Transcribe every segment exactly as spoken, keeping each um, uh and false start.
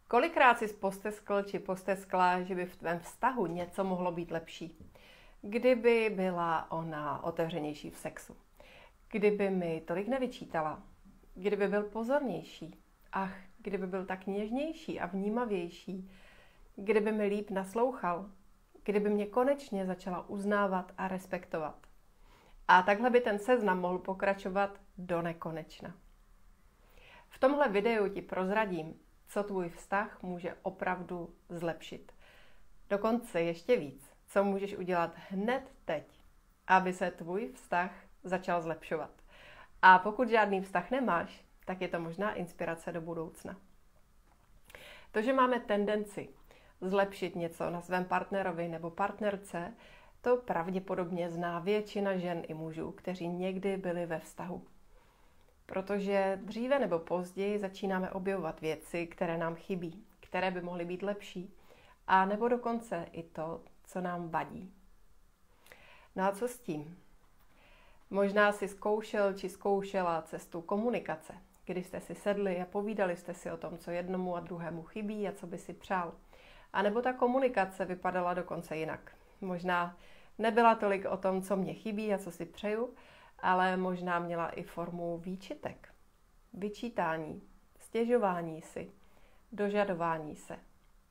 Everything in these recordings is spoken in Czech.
Kolikrát jsi posteskl či posteskla, že by v tvém vztahu něco mohlo být lepší? Kdyby byla ona otevřenější v sexu? Kdyby mi tolik nevyčítala? Kdyby byl pozornější? Ach, kdyby byl tak něžnější a vnímavější? Kdyby mi líp naslouchal? Kdyby mě konečně začala uznávat a respektovat? A takhle by ten seznam mohl pokračovat do nekonečna. V tomhle videu ti prozradím, co tvůj vztah může opravdu zlepšit. Dokonce ještě víc, co můžeš udělat hned teď, aby se tvůj vztah začal zlepšovat. A pokud žádný vztah nemáš, tak je to možná inspirace do budoucna. To, že máme tendenci zlepšit něco na svém partnerovi nebo partnerce, to pravděpodobně zná většina žen i mužů, kteří někdy byli ve vztahu. Protože dříve nebo později začínáme objevovat věci, které nám chybí, které by mohly být lepší, a nebo dokonce i to, co nám vadí. No a co s tím? Možná si zkoušel či zkoušela cestu komunikace, kdy jste si sedli a povídali jste si o tom, co jednomu a druhému chybí a co by si přál. A nebo ta komunikace vypadala dokonce jinak. Možná nebyla tolik o tom, co mě chybí a co si přeju, ale možná měla i formu výčitek, vyčítání, stěžování si, dožadování se.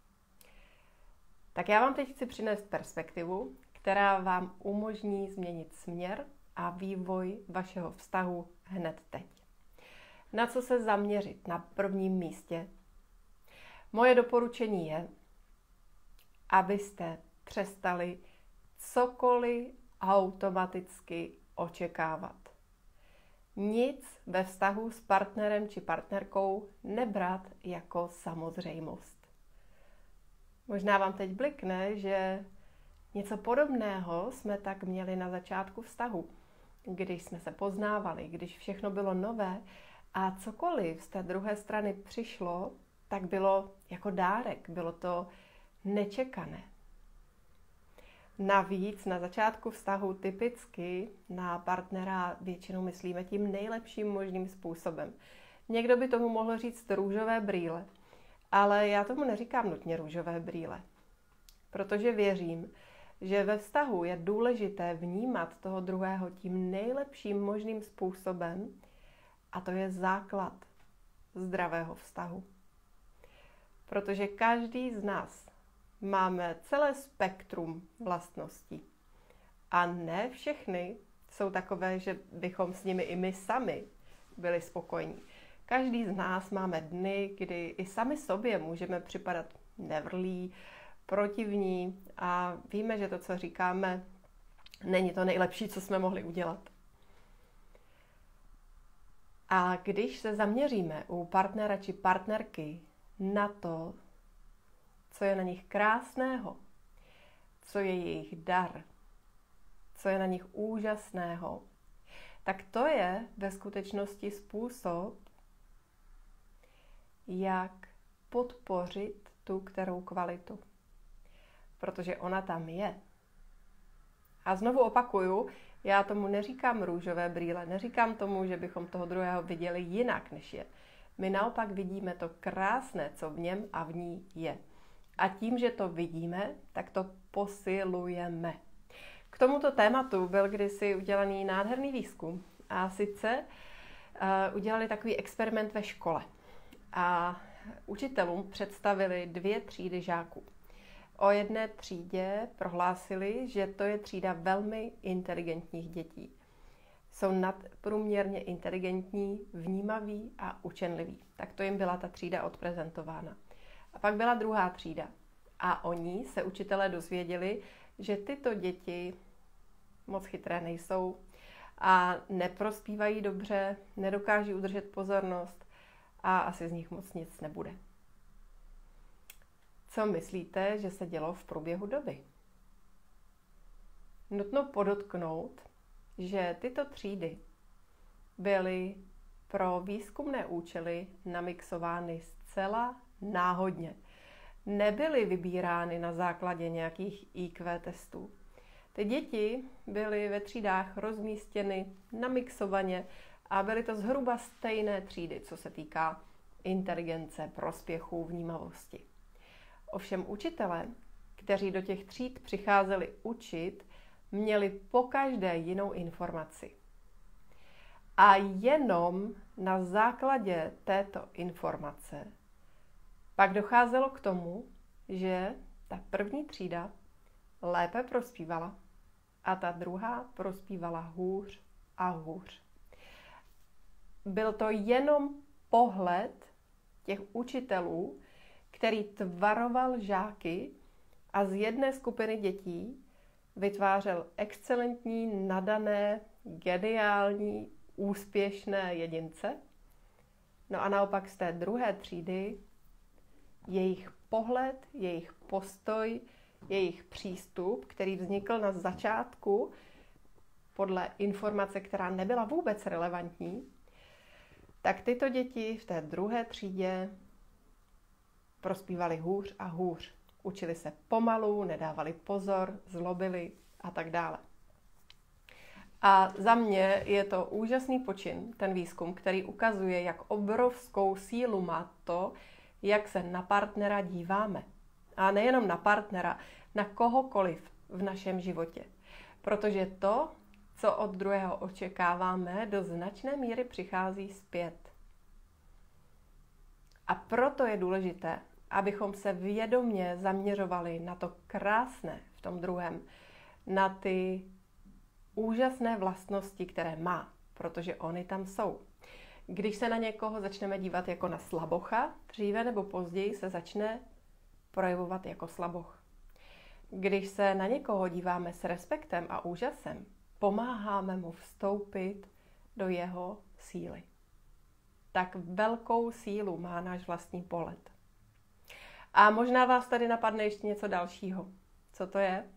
Tak já vám teď chci přinést perspektivu, která vám umožní změnit směr a vývoj vašeho vztahu hned teď. Na co se zaměřit na prvním místě? Moje doporučení je, abyste přestali cokoliv automaticky očekávat. Nic ve vztahu s partnerem či partnerkou nebrat jako samozřejmost. Možná vám teď blikne, že něco podobného jsme tak měli na začátku vztahu, když jsme se poznávali, když všechno bylo nové a cokoliv z té druhé strany přišlo, tak bylo jako dárek, bylo to nečekané. Navíc na začátku vztahu typicky na partnera většinou myslíme tím nejlepším možným způsobem. Někdo by tomu mohl říct růžové brýle, ale já tomu neříkám nutně růžové brýle, protože věřím, že ve vztahu je důležité vnímat toho druhého tím nejlepším možným způsobem a to je základ zdravého vztahu. Protože každý z nás máme celé spektrum vlastností. A ne všechny jsou takové, že bychom s nimi i my sami byli spokojení. Každý z nás máme dny, kdy i sami sobě můžeme připadat nevrlí, protivní a víme, že to, co říkáme, není to nejlepší, co jsme mohli udělat. A když se zaměříme u partnera či partnerky na to, co je na nich krásného, co je jejich dar, co je na nich úžasného, tak to je ve skutečnosti způsob, jak podpořit tu kterou kvalitu. Protože ona tam je. A znovu opakuju, já tomu neříkám růžové brýle, neříkám tomu, že bychom toho druhého viděli jinak, než je. My naopak vidíme to krásné, co v něm a v ní je. A tím, že to vidíme, tak to posilujeme. K tomuto tématu byl kdysi udělaný nádherný výzkum. A sice uh, udělali takový experiment ve škole. A učitelům představili dvě třídy žáků. O jedné třídě prohlásili, že to je třída velmi inteligentních dětí. Jsou nadprůměrně inteligentní, vnímaví a učenliví. Tak to jim byla ta třída odprezentována. A pak byla druhá třída. A oni se učitelé dozvěděli, že tyto děti moc chytré nejsou a neprospívají dobře, nedokáží udržet pozornost a asi z nich moc nic nebude. Co myslíte, že se dělo v průběhu doby? Nutno podotknout, že tyto třídy byly pro výzkumné účely namixovány zcela náhodně. Nebyly vybírány na základě nějakých í kvé testů. Ty děti byly ve třídách rozmístěny namixovaně a byly to zhruba stejné třídy, co se týká inteligence, prospěchu, vnímavosti. Ovšem učitelé, kteří do těch tříd přicházeli učit, měli pokaždé jinou informaci. A jenom na základě této informace pak docházelo k tomu, že ta první třída lépe prospívala a ta druhá prospívala hůř a hůř. Byl to jenom pohled těch učitelů, který tvaroval žáky a z jedné skupiny dětí vytvářel excelentní, nadané, geniální, úspěšné jedince. No a naopak z té druhé třídy jejich pohled, jejich postoj, jejich přístup, který vznikl na začátku podle informace, která nebyla vůbec relevantní, tak tyto děti v té druhé třídě prospívali hůř a hůř. Učili se pomalu, nedávali pozor, zlobili a tak dále. A za mě je to úžasný počin, ten výzkum, který ukazuje, jak obrovskou sílu má to, jak se na partnera díváme. A nejenom na partnera, na kohokoliv v našem životě. Protože to, co od druhého očekáváme, do značné míry přichází zpět. A proto je důležité, abychom se vědomě zaměřovali na to krásné v tom druhém, na ty úžasné vlastnosti, které má, protože oni tam jsou. Když se na někoho začneme dívat jako na slabocha, dříve nebo později se začne projevovat jako slaboch. Když se na někoho díváme s respektem a úžasem, pomáháme mu vstoupit do jeho síly. Tak velkou sílu má náš vlastní pohled. A možná vás tady napadne ještě něco dalšího. Co to je?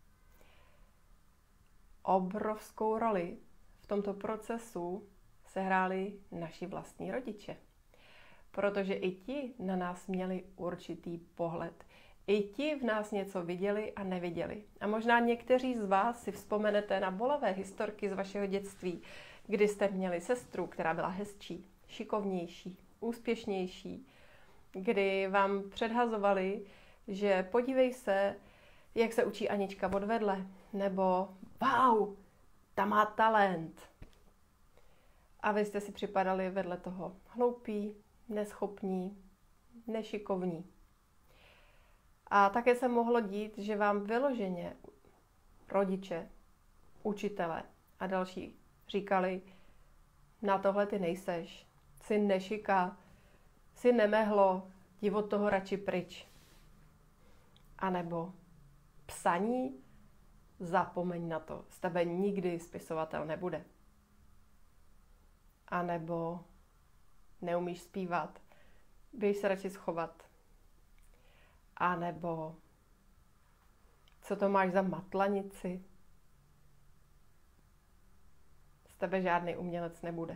Obrovskou roli v tomto procesu sehráli naši vlastní rodiče. Protože i ti na nás měli určitý pohled. I ti v nás něco viděli a neviděli. A možná někteří z vás si vzpomenete na bolavé historky z vašeho dětství, kdy jste měli sestru, která byla hezčí, šikovnější, úspěšnější, kdy vám předhazovali, že podívej se, jak se učí Anička od vedle, nebo wow, ta má talent. A vy jste si připadali vedle toho hloupí, neschopní, nešikovní. A také se mohlo dít, že vám vyloženě rodiče, učitelé a další říkali, na tohle ty nejseš, jsi nešika, jsi nemehlo, jdi od toho radši pryč. A nebo psaní, zapomeň na to, z tebe nikdy spisovatel nebude. A nebo neumíš zpívat, běž se radši schovat. A nebo co to máš za matlanici? Z tebe žádný umělec nebude.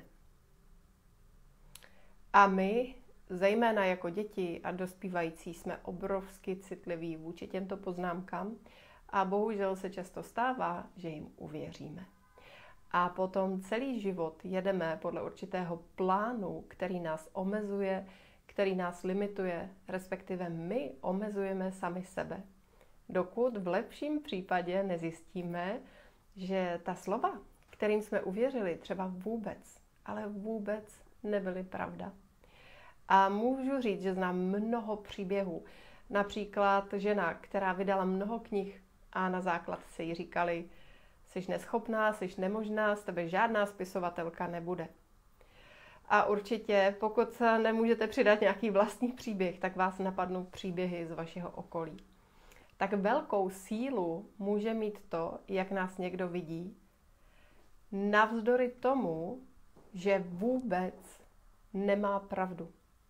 A my, zejména jako děti a dospívající, jsme obrovsky citliví vůči těmto poznámkám a bohužel se často stává, že jim uvěříme. A potom celý život jedeme podle určitého plánu, který nás omezuje, který nás limituje, respektive my omezujeme sami sebe. Dokud v lepším případě nezjistíme, že ta slova, kterým jsme uvěřili, třeba vůbec, ale vůbec nebyly pravda. A můžu říct, že znám mnoho příběhů. Například žena, která vydala mnoho knih a na základce jí říkali, jsi neschopná, jsi nemožná, z tebe žádná spisovatelka nebude. A určitě, pokud nemůžete přidat nějaký vlastní příběh, tak vás napadnou příběhy z vašeho okolí. Tak velkou sílu může mít to, jak nás někdo vidí, navzdory tomu, že vůbec nemá pravdu.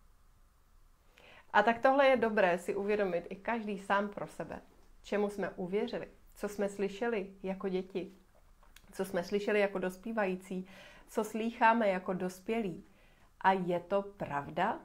A tak tohle je dobré si uvědomit i každý sám pro sebe. Čemu jsme uvěřili, co jsme slyšeli jako děti, co jsme slyšeli jako dospívající, co slýcháme jako dospělí. A je to pravda?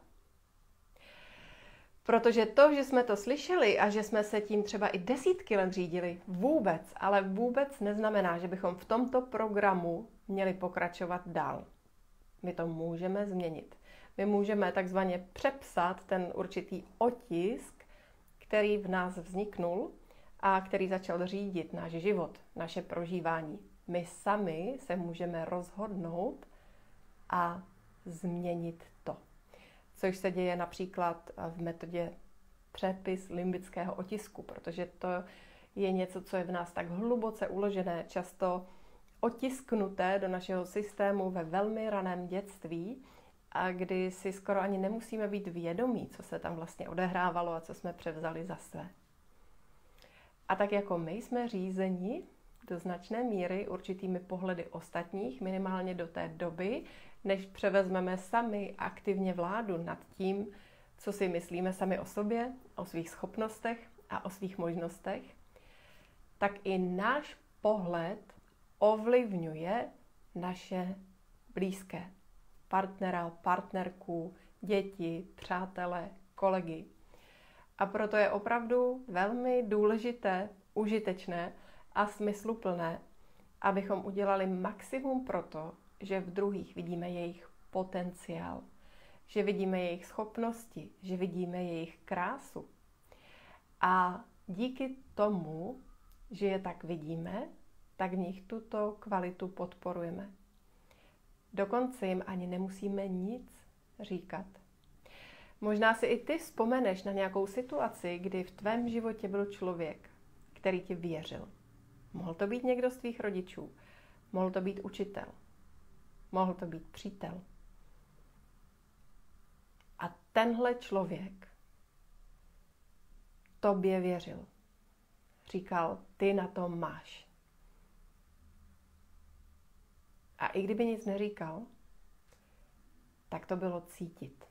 Protože to, že jsme to slyšeli a že jsme se tím třeba i desítky let řídili, vůbec, ale vůbec neznamená, že bychom v tomto programu měli pokračovat dál. My to můžeme změnit. My můžeme takzvaně přepsat ten určitý otisk, který v nás vzniknul a který začal řídit náš život, naše prožívání. My sami se můžeme rozhodnout a změnit to. Což se děje například v metodě přepis limbického otisku, protože to je něco, co je v nás tak hluboce uložené, často otisknuté do našeho systému ve velmi raném dětství, a kdy si skoro ani nemusíme být vědomí, co se tam vlastně odehrávalo a co jsme převzali za své. A tak jako my jsme řízeni do značné míry určitými pohledy ostatních, minimálně do té doby, než převezmeme sami aktivně vládu nad tím, co si myslíme sami o sobě, o svých schopnostech a o svých možnostech, tak i náš pohled ovlivňuje naše blízké. Partnera, partnerku, děti, přátele, kolegy. A proto je opravdu velmi důležité, užitečné a smysluplné, abychom udělali maximum pro to, že v druhých vidíme jejich potenciál, že vidíme jejich schopnosti, že vidíme jejich krásu. A díky tomu, že je tak vidíme, tak v nich tuto kvalitu podporujeme. Dokonce jim ani nemusíme nic říkat. Možná si i ty vzpomeneš na nějakou situaci, kdy v tvém životě byl člověk, který ti věřil. Mohl to být někdo z tvých rodičů, mohl to být učitel, mohl to být přítel. A tenhle člověk tobě věřil. Říkal, ty na to máš. A i kdyby nic neříkal, tak to bylo cítit.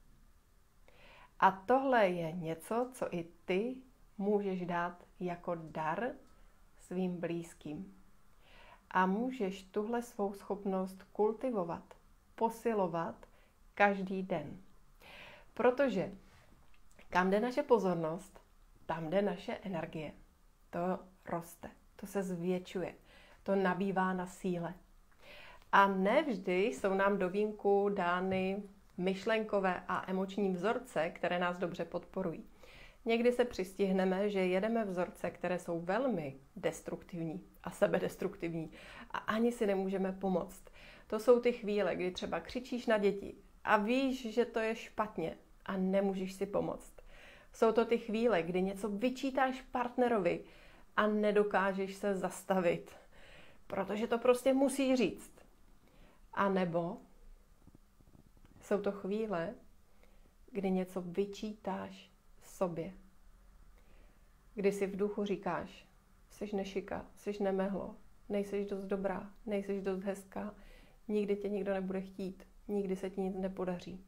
A tohle je něco, co i ty můžeš dát jako dar svým blízkým. A můžeš tuhle svou schopnost kultivovat, posilovat každý den. Protože kam jde naše pozornost, tam jde naše energie. To roste, to se zvětšuje, to nabývá na síle. A nevždy jsou nám do vínku dány myšlenkové a emoční vzorce, které nás dobře podporují. Někdy se přistihneme, že jedeme vzorce, které jsou velmi destruktivní a sebedestruktivní a ani si nemůžeme pomoct. To jsou ty chvíle, kdy třeba křičíš na děti a víš, že to je špatně a nemůžeš si pomoct. Jsou to ty chvíle, kdy něco vyčítáš partnerovi a nedokážeš se zastavit, protože to prostě musí říct. A nebo jsou to chvíle, kdy něco vyčítáš sobě. Kdy si v duchu říkáš, jsi nešika, jsi nemehlo, nejseš dost dobrá, nejseš dost hezká, nikdy tě nikdo nebude chtít, nikdy se ti nic nepodaří.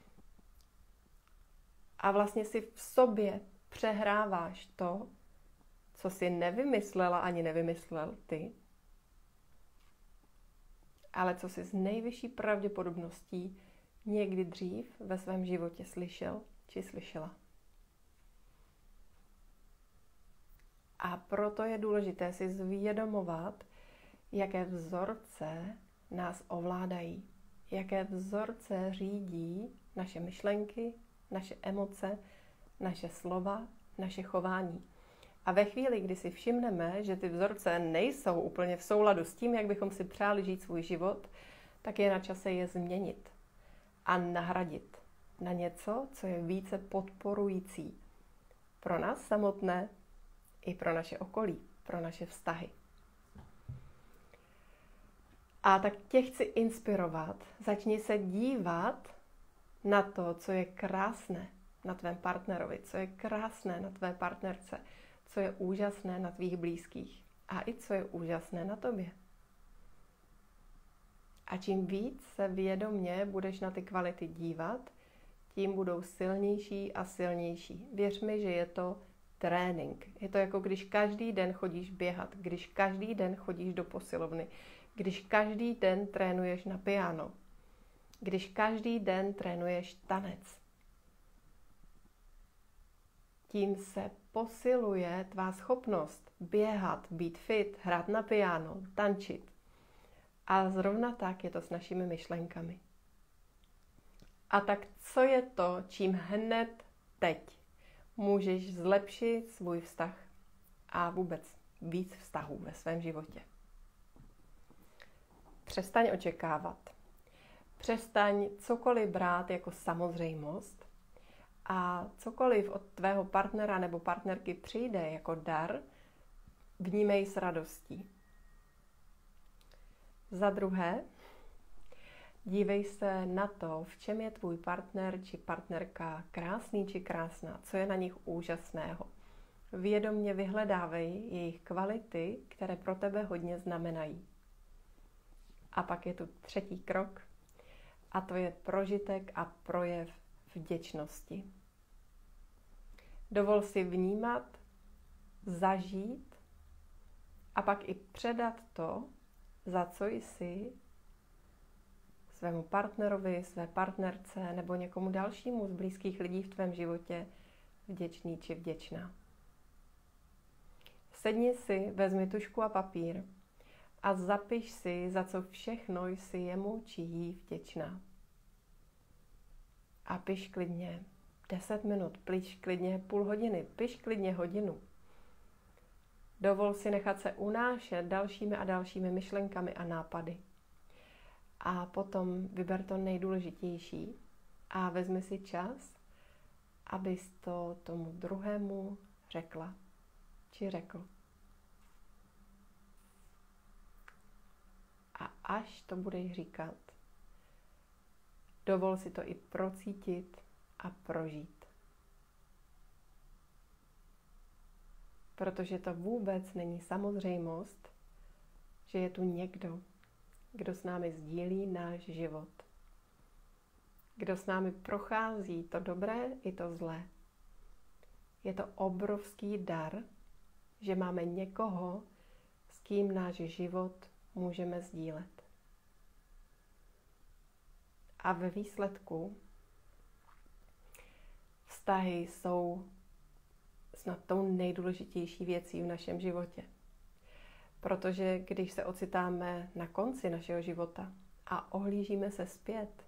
A vlastně si v sobě přehráváš to, co si nevymyslela ani nevymyslel ty, ale co si s nejvyšší pravděpodobností někdy dřív ve svém životě slyšel či slyšela. A proto je důležité si zvědomovat, jaké vzorce nás ovládají, jaké vzorce řídí naše myšlenky, naše emoce, naše slova, naše chování. A ve chvíli, kdy si všimneme, že ty vzorce nejsou úplně v souladu s tím, jak bychom si přáli žít svůj život, tak je na čase je změnit a nahradit na něco, co je více podporující pro nás samotné i pro naše okolí, pro naše vztahy. A tak tě chci inspirovat. Začni se dívat na to, co je krásné na tvém partnerovi, co je krásné na tvé partnerce, co je úžasné na tvých blízkých a i co je úžasné na tobě. A čím víc se vědomně budeš na ty kvality dívat, tím budou silnější a silnější. Věř mi, že je to trénink. Je to jako když každý den chodíš běhat, když každý den chodíš do posilovny, když každý den trénuješ na piano, když každý den trénuješ tanec. Tím se posiluje tvá schopnost běhat, být fit, hrát na piano, tančit. A zrovna tak je to s našimi myšlenkami. A tak co je to, čím hned teď můžeš zlepšit svůj vztah a vůbec víc vztahů ve svém životě? Přestaň očekávat. Přestaň cokoliv brát jako samozřejmost a cokoliv od tvého partnera nebo partnerky přijde jako dar, vnímej s radostí. Za druhé, dívej se na to, v čem je tvůj partner či partnerka krásný či krásná, co je na nich úžasného. Vědomně vyhledávej jejich kvality, které pro tebe hodně znamenají. A pak je tu třetí krok, a to je prožitek a projev vděčnosti. Dovol si vnímat, zažít a pak i předat to, za co jsi svému partnerovi, své partnerce nebo někomu dalšímu z blízkých lidí v tvém životě vděčný či vděčná. Sedni si, vezmi tužku a papír a zapiš si, za co všechno jsi jemu či jí vděčná. A piš klidně deset minut, piš klidně půl hodiny, piš klidně hodinu. Dovol si nechat se unášet dalšími a dalšími myšlenkami a nápady. A potom vyber to nejdůležitější a vezmi si čas, abys to tomu druhému řekla či řekl. A až to budeš říkat, dovol si to i procítit a prožít. Protože to vůbec není samozřejmost, že je tu někdo, kdo s námi sdílí náš život. Kdo s námi prochází to dobré i to zlé. Je to obrovský dar, že máme někoho, s kým náš život můžeme sdílet. A ve výsledku vztahy jsou snad tou nejdůležitější věcí v našem životě. Protože když se ocitáme na konci našeho života a ohlížíme se zpět,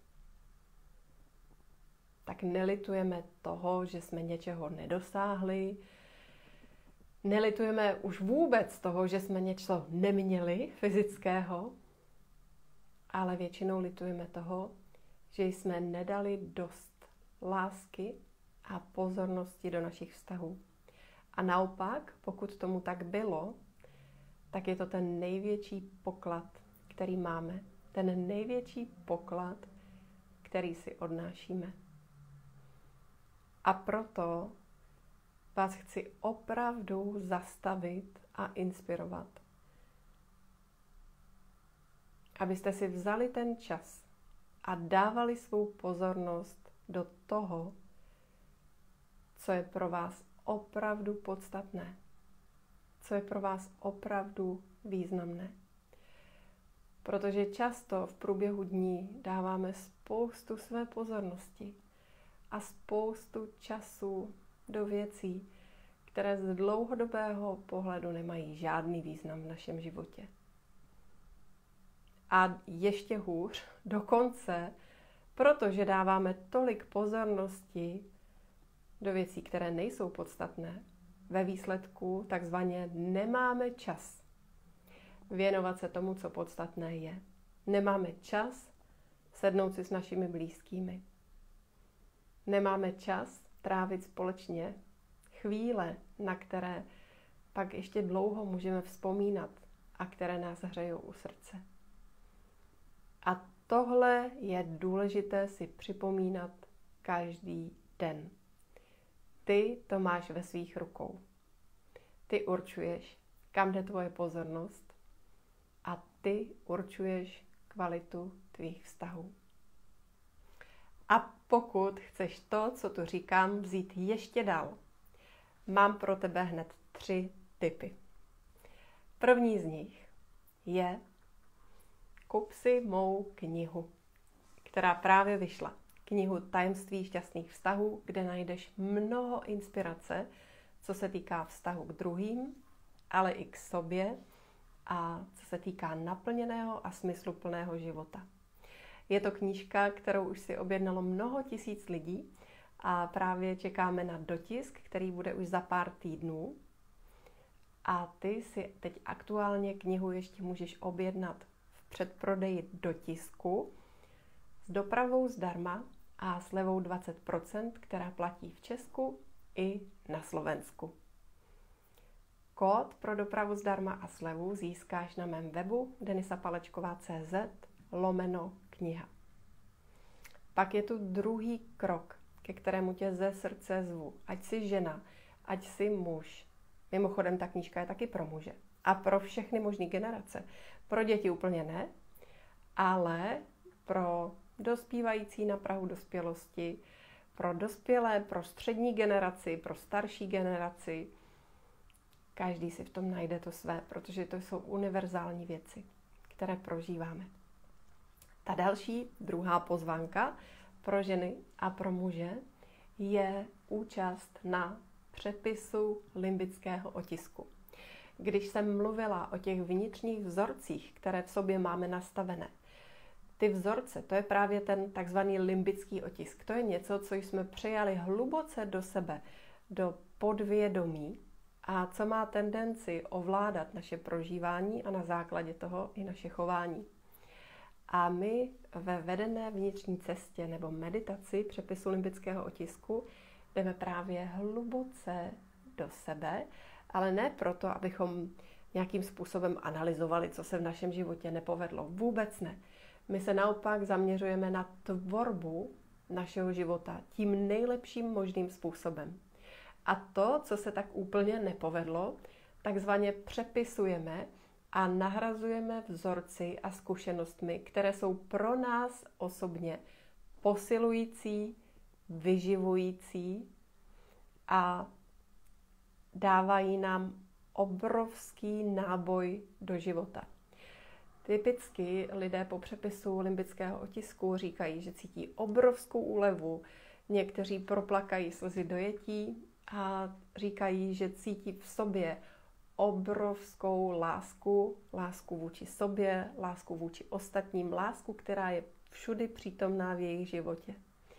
tak nelitujeme toho, že jsme něčeho nedosáhli, nelitujeme už vůbec toho, že jsme něco neměli fyzického, ale většinou litujeme toho, že jsme nedali dost lásky a pozornosti do našich vztahů. A naopak, pokud tomu tak bylo, tak je to ten největší poklad, který máme. Ten největší poklad, který si odnášíme. A proto vás chci opravdu zastavit a inspirovat. Abyste si vzali ten čas a dávali svou pozornost do toho, co je pro vás opravdu podstatné. Co je pro vás opravdu významné. Protože často v průběhu dní dáváme spoustu své pozornosti a spoustu času do věcí, které z dlouhodobého pohledu nemají žádný význam v našem životě. A ještě hůř, dokonce, protože dáváme tolik pozornosti do věcí, které nejsou podstatné, ve výsledku takzvaně nemáme čas věnovat se tomu, co podstatné je. Nemáme čas sednout si s našimi blízkými. Nemáme čas trávit společně chvíle, na které pak ještě dlouho můžeme vzpomínat a které nás hřejou u srdce. A tohle je důležité si připomínat každý den. Ty to máš ve svých rukou. Ty určuješ, kam jde tvoje pozornost a ty určuješ kvalitu tvých vztahů. A pokud chceš to, co tu říkám, vzít ještě dál, mám pro tebe hned tři tipy. První z nich je: kup si mou knihu, která právě vyšla. Knihu Tajemství šťastných vztahů, kde najdeš mnoho inspirace, co se týká vztahu k druhým, ale i k sobě a co se týká naplněného a smysluplného života. Je to knížka, kterou už si objednalo mnoho tisíc lidí a právě čekáme na dotisk, který bude už za pár týdnů. A ty si teď aktuálně knihu ještě můžeš objednat v předprodeji dotisku s dopravou zdarma a slevou dvacet procent, která platí v Česku i na Slovensku. Kód pro dopravu zdarma a slevu získáš na mém webu denisapalečková tečka cé zet lomeno kniha. Pak je tu druhý krok, ke kterému tě ze srdce zvu. Ať jsi žena, ať jsi muž. Mimochodem, ta knížka je taky pro muže. A pro všechny možné generace. Pro děti úplně ne, ale pro dospívající na prahu dospělosti, pro dospělé, pro střední generaci, pro starší generaci. Každý si v tom najde to své, protože to jsou univerzální věci, které prožíváme. Ta další, druhá pozvánka pro ženy a pro muže je účast na přepisu limbického otisku. Když jsem mluvila o těch vnitřních vzorcích, které v sobě máme nastavené, ty vzorce, to je právě ten takzvaný limbický otisk. To je něco, co jsme přijali hluboce do sebe, do podvědomí a co má tendenci ovládat naše prožívání a na základě toho i naše chování. A my ve vedené vnitřní cestě nebo meditaci přepisu limbického otisku jdeme právě hluboce do sebe, ale ne proto, abychom nějakým způsobem analyzovali, co se v našem životě nepovedlo. Vůbec ne. My se naopak zaměřujeme na tvorbu našeho života tím nejlepším možným způsobem. A to, co se tak úplně nepovedlo, takzvaně přepisujeme a nahrazujeme vzorci a zkušenostmi, které jsou pro nás osobně posilující, vyživující a dávají nám obrovský náboj do života. Typicky lidé po přepisu limbického otisku říkají, že cítí obrovskou úlevu, někteří proplakají slzy dojetí a říkají, že cítí v sobě obrovskou lásku, lásku vůči sobě, lásku vůči ostatním, lásku, která je všudy přítomná v jejich životě.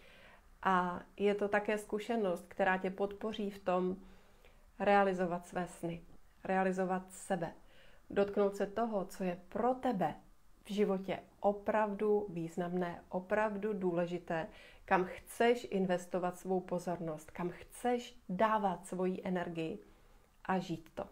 A je to také zkušenost, která tě podpoří v tom realizovat své sny, realizovat sebe, dotknout se toho, co je pro tebe v životě opravdu významné, opravdu důležité, kam chceš investovat svou pozornost, kam chceš dávat svoji energii a žít to.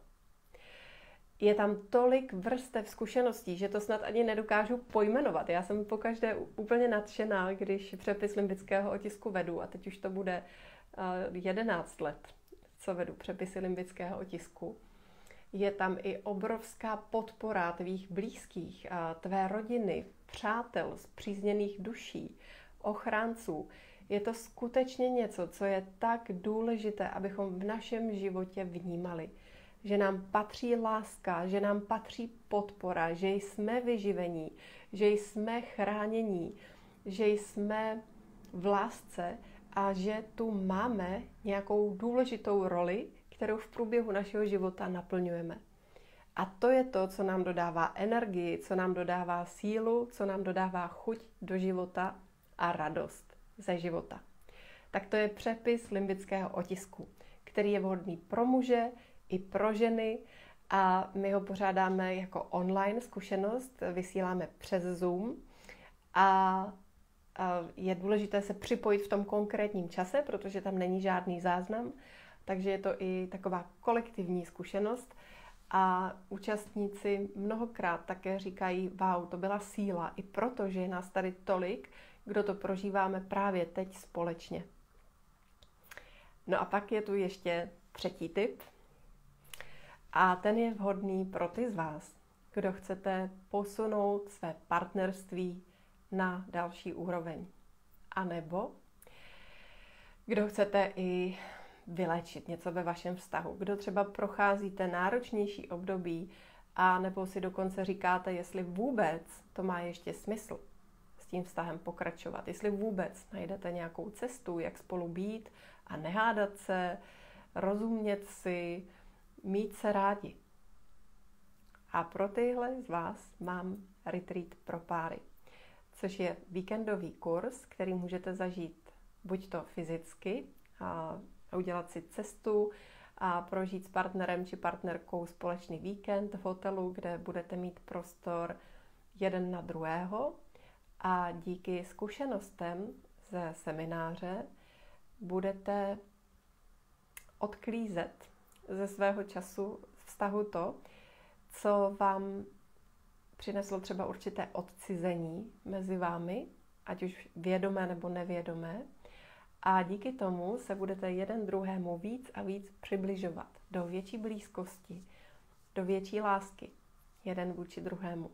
Je tam tolik vrstev zkušeností, že to snad ani nedokážu pojmenovat. Já jsem pokaždé úplně nadšená, když přepis limbického otisku vedu, a teď už to bude jedenáct let, co vedu přepisy limbického otisku. Je tam i obrovská podpora tvých blízkých, tvé rodiny, přátel, spřízněných duší, ochránců. Je to skutečně něco, co je tak důležité, abychom v našem životě vnímali. Že nám patří láska, že nám patří podpora, že jsme vyživení, že jsme chránění, že jsme v lásce a že tu máme nějakou důležitou roli, kterou v průběhu našeho života naplňujeme. A to je to, co nám dodává energii, co nám dodává sílu, co nám dodává chuť do života a radost ze života. Tak to je přepis limbického otisku, který je vhodný pro muže i pro ženy a my ho pořádáme jako online zkušenost, vysíláme přes Zoom a je důležité se připojit v tom konkrétním čase, protože tam není žádný záznam, takže je to i taková kolektivní zkušenost a účastníci mnohokrát také říkají, wow, to byla síla, i proto, že je nás tady tolik, kdo to prožíváme právě teď společně. No a pak je tu ještě třetí tip a ten je vhodný pro ty z vás, kdo chcete posunout své partnerství na další úroveň. A nebo kdo chcete i vyléčit něco ve vašem vztahu. Kdo třeba procházíte náročnější období a nebo si dokonce říkáte, jestli vůbec to má ještě smysl s tím vztahem pokračovat. Jestli vůbec najdete nějakou cestu, jak spolu být a nehádat se, rozumět si, mít se rádi. A pro tyhle z vás mám retreat pro páry. což je víkendový kurz, který můžete zažít buď to fyzicky a udělat si cestu a prožít s partnerem či partnerkou společný víkend v hotelu, kde budete mít prostor jeden na druhého a díky zkušenostem ze semináře budete odklízet ze svého času vztahu to, co vám přineslo třeba určité odcizení mezi vámi, ať už vědomé nebo nevědomé. A díky tomu se budete jeden druhému víc a víc přibližovat do větší blízkosti, do větší lásky, jeden vůči druhému.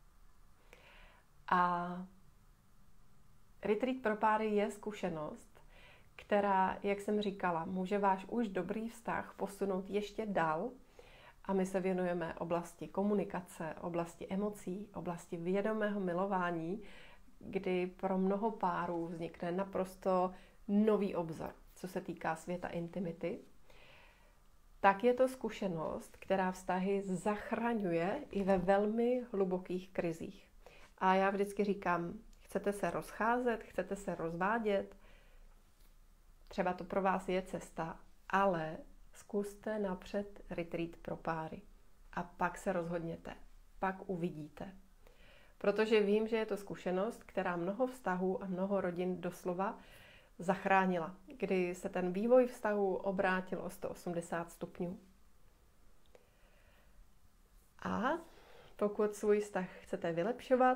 A retreat pro páry je zkušenost, která, jak jsem říkala, může váš už dobrý vztah posunout ještě dál. A my se věnujeme oblasti komunikace, oblasti emocí, oblasti vědomého milování, kdy pro mnoho párů vznikne naprosto nový obzor, co se týká světa intimity. Tak je to zkušenost, která vztahy zachraňuje i ve velmi hlubokých krizích. A já vždycky říkám, chcete se rozcházet, chcete se rozvádět, třeba to pro vás je cesta, ale zkuste napřed retreat pro páry a pak se rozhodněte, pak uvidíte. Protože vím, že je to zkušenost, která mnoho vztahů a mnoho rodin doslova zachránila, kdy se ten vývoj vztahu obrátil o sto osmdesát stupňů. A pokud svůj vztah chcete vylepšovat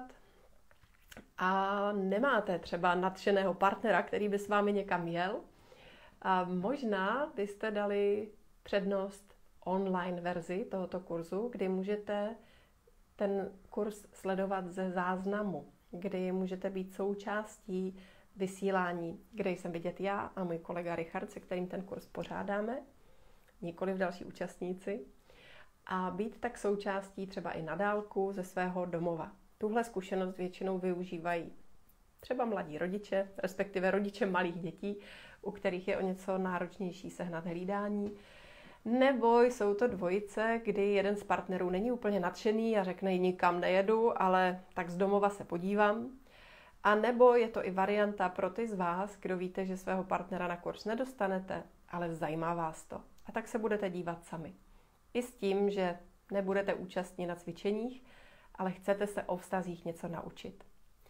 a nemáte třeba nadšeného partnera, který by s vámi někam jel, a možná byste dali přednost online verzi tohoto kurzu, kdy můžete ten kurz sledovat ze záznamu, kdy můžete být součástí vysílání, kde jsem vidět já a můj kolega Richard, se kterým ten kurz pořádáme, nikoliv další účastníci, a být tak součástí třeba i na dálku ze svého domova. Tuhle zkušenost většinou využívají třeba mladí rodiče, respektive rodiče malých dětí, u kterých je o něco náročnější sehnat hlídání, nebo jsou to dvojice, kdy jeden z partnerů není úplně nadšený a řekne, nikam nejedu, ale tak z domova se podívám. A nebo je to i varianta pro ty z vás, kdo víte, že svého partnera na kurz nedostanete, ale zajímá vás to. A tak se budete dívat sami. I s tím, že nebudete účastní na cvičeních, ale chcete se o vztazích něco naučit.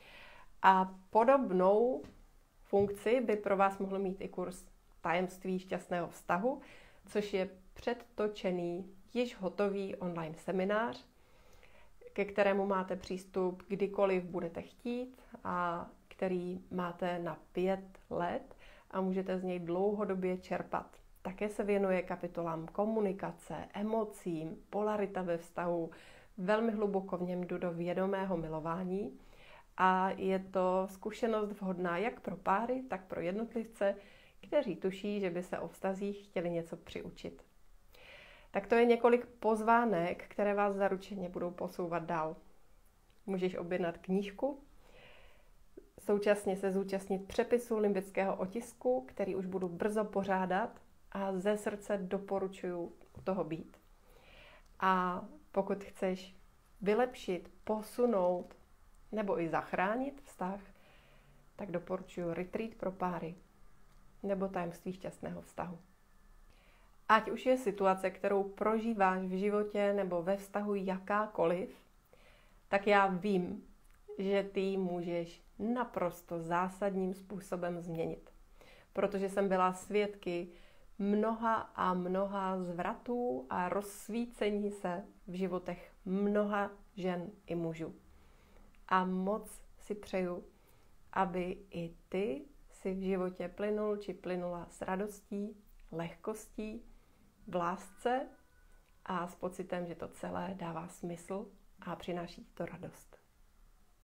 A podobnou funkci by pro vás mohl mít i kurz Tajemství šťastného vztahu, což je předtočený, již hotový online seminář, ke kterému máte přístup kdykoliv budete chtít a který máte na pět let a můžete z něj dlouhodobě čerpat. Také se věnuje kapitolám komunikace, emocím, polarita ve vztahu, velmi hluboko v něm jdu do vědomého milování a je to zkušenost vhodná jak pro páry, tak pro jednotlivce, kteří tuší, že by se o vztazích chtěli něco přiučit. Tak to je několik pozvánek, které vás zaručeně budou posouvat dál. Můžeš objednat knížku, současně se zúčastnit přepisu limbického otisku, který už budu brzo pořádat a ze srdce doporučuji u toho být. A pokud chceš vylepšit, posunout nebo i zachránit vztah, tak doporučuji retreat pro páry nebo Tajemství šťastného vztahu. Ať už je situace, kterou prožíváš v životě nebo ve vztahu jakákoliv, tak já vím, že ty ji můžeš naprosto zásadním způsobem změnit. Protože jsem byla svědky mnoha a mnoha zvratů a rozsvícení se v životech mnoha žen i mužů. A moc si přeju, aby i ty si v životě plynul či plynula s radostí, lehkostí, v lásce a s pocitem, že to celé dává smysl a přináší to radost.